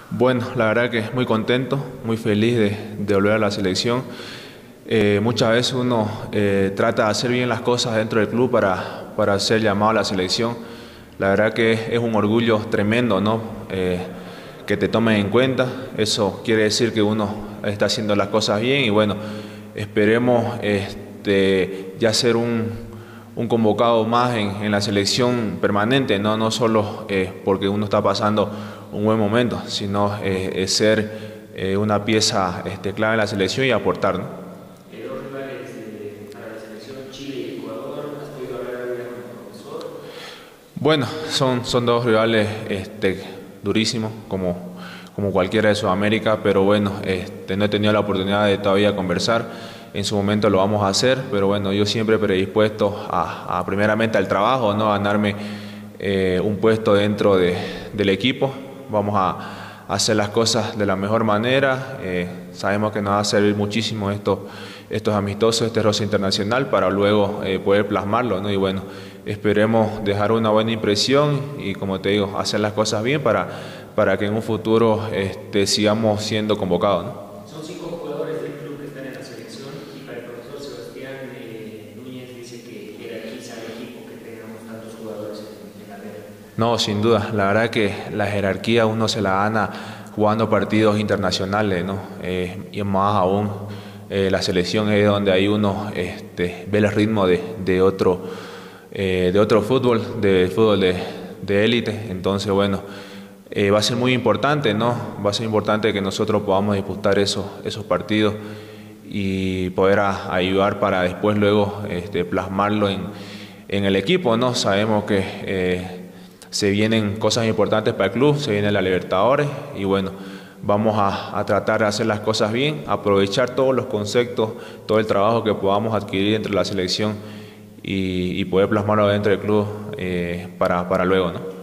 Bueno, la verdad que muy contento, muy feliz de volver a la selección. Muchas veces uno trata de hacer bien las cosas dentro del club para ser llamado a la selección. La verdad que es un orgullo tremendo, ¿no? Que te tomen en cuenta. Eso quiere decir que uno está haciendo las cosas bien y bueno, esperemos ya ser un convocado más en la selección permanente, no solo porque uno está pasando un buen momento, sino ser una pieza clave en la selección y aportar, ¿no? Dos rivales para la selección, Chile y Ecuador. ¿Has podido hablar ahora con el profesor? Bueno, son dos rivales durísimos, como cualquiera de Sudamérica, pero bueno, no he tenido la oportunidad de todavía conversar. En su momento lo vamos a hacer, pero bueno, yo siempre predispuesto primeramente al trabajo, ¿no? A ganarme un puesto dentro del equipo. Vamos a hacer las cosas de la mejor manera. Sabemos que nos va a servir muchísimo estos amistosos, este roce internacional, para luego poder plasmarlo, ¿no? Y bueno, esperemos dejar una buena impresión y, como te digo, hacer las cosas bien para que en un futuro sigamos siendo convocados, ¿no? Son cinco jugadores del club que están en la selección y para el profesor Sebastián Núñez dice que jerarquiza al equipo que tengamos tantos jugadores en la red. No, sin duda. La verdad que la jerarquía uno se la gana jugando partidos internacionales, ¿no? Y más aún, la selección es donde ahí uno ve el ritmo de otro fútbol, de élite. Entonces, bueno, va a ser muy importante, ¿no? Va a ser importante que nosotros podamos disputar esos partidos y poder ayudar para después luego plasmarlo en el equipo, ¿no? Sabemos que se vienen cosas importantes para el club, se viene la Libertadores y bueno, vamos a tratar de hacer las cosas bien, aprovechar todos los conceptos, todo el trabajo que podamos adquirir entre la selección y poder plasmarlo dentro del club para luego, ¿no?